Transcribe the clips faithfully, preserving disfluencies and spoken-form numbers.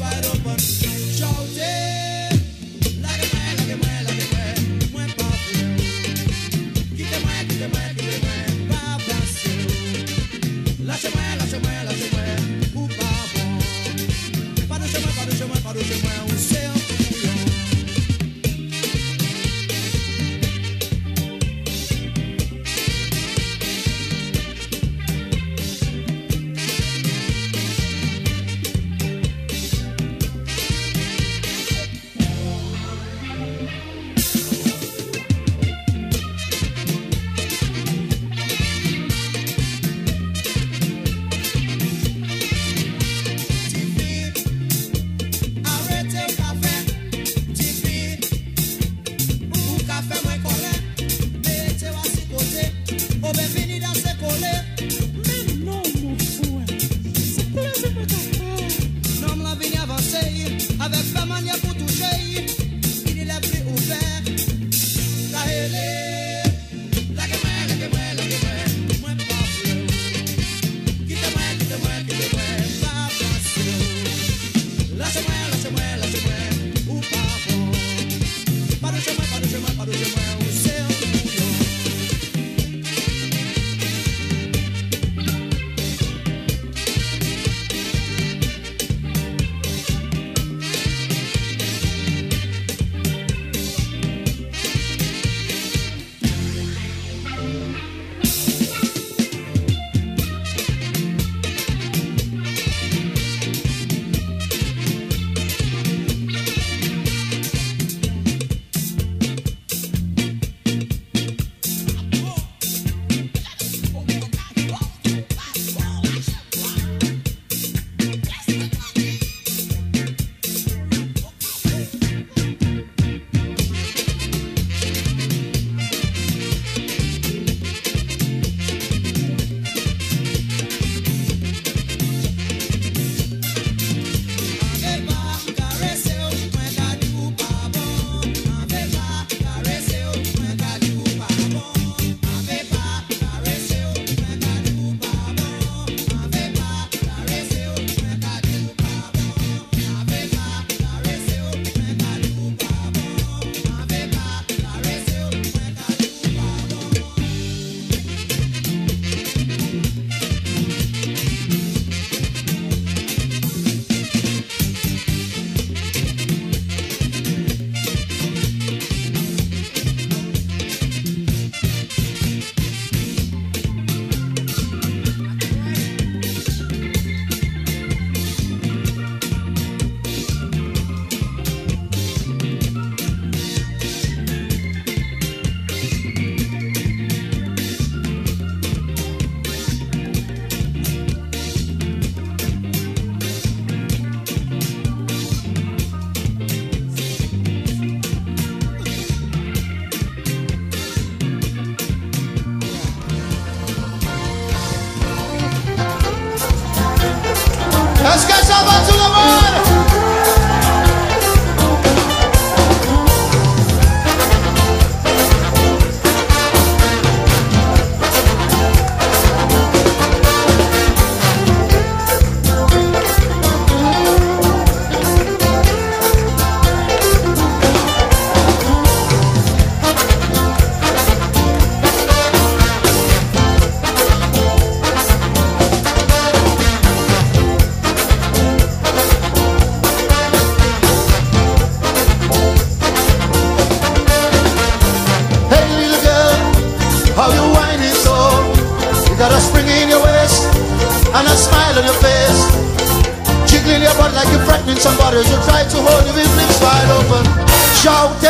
Somebody should try to hold you with lips wide open, shouting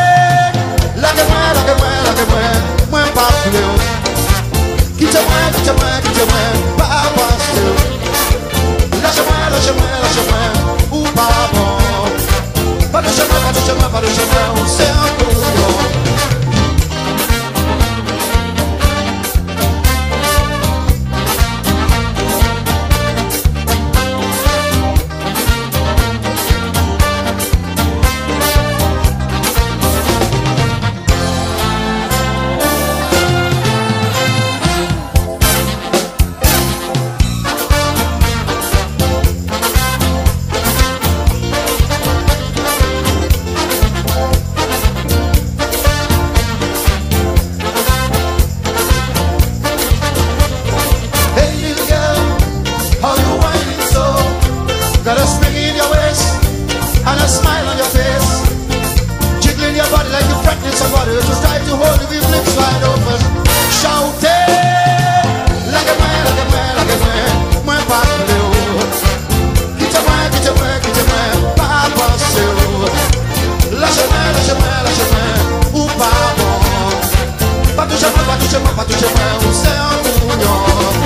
like a man, like a man, like a man. When pop you, get your man, get your man, get your man, papa still. Lash a man, lash a man, lash a man, ooh papa. Papa shama, papa shama, papa shama, say I'm cool. Got a spring in your waist and a smile on your face, jiggling your body like you're threatening somebody. Just try to hold your lips wide open, shouting like a man, like a man, like a man. My papa, get your man, get your man, get your man, papa, so. Lâche moi, lâche moi, lâche moi, ou pas bon. Pas toucher moi, pas toucher moi, pas toucher moi, ou c'est un mounion.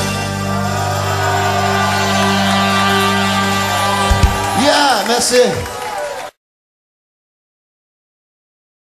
Merci.